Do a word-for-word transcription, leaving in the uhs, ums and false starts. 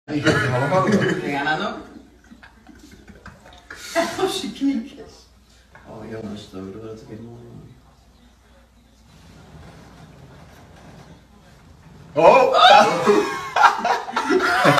¿Estoy ganando? Oh, jongens, dat bedoel dat ik helemaal... Oh!